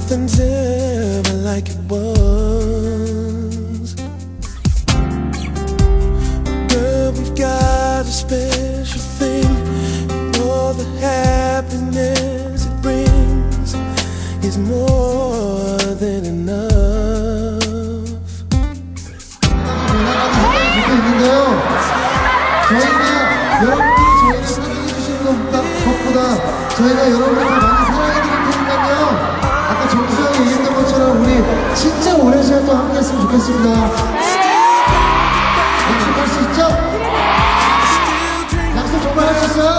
nothing's ever like it was. Girl, we've got a special thing, and all the happiness it brings is more than enough. 저희가 여러분들이 저희를 사랑해주시는 것보다 저희가 여러분을 더 많이 사랑해드릴 테니까요. 아까 정수영이 얘기했던 것처럼 우리 진짜 오랜 시간 또 함께 했으면 좋겠습니다. 약속할 수 있죠? 약속 정말 할 수 있어요?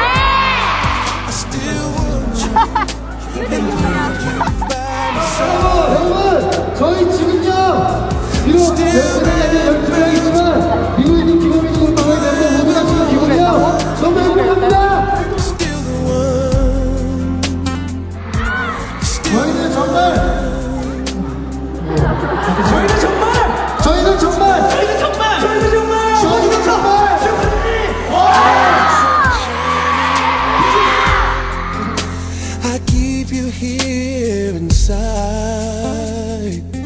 여러분, 저희 지금요 비록 10명이 아니라 12명이지만 미국에 있는 기본민족으로 나와야 되는데 모두가 지금 기본이요 너무 행복합니다. 저희는 정말 I keep you here inside.